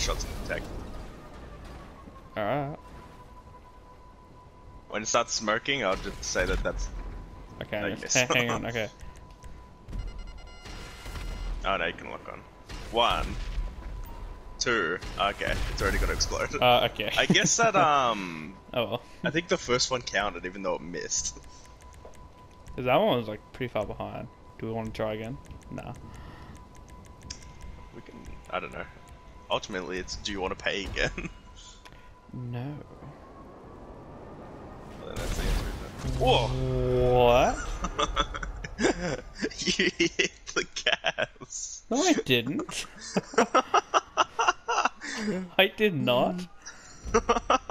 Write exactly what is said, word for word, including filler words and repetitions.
shots in the tech. Alright. When it starts smoking, I'll just say that that's... Okay, No, I'm you just, missed. hang on, okay. Oh no, you can lock on. One. Two. Okay, it's already gonna explode. Uh, okay. I guess that, um... Oh well. I think the first one counted, even though it missed. Because that one was like pretty far behind. Do we want to try again? Nah. We can... I don't know. Ultimately, it's do you want to pay again? No. Well, then that's the answer, isn't it? Whoa! What? You hit the gas. No, I didn't. I did not.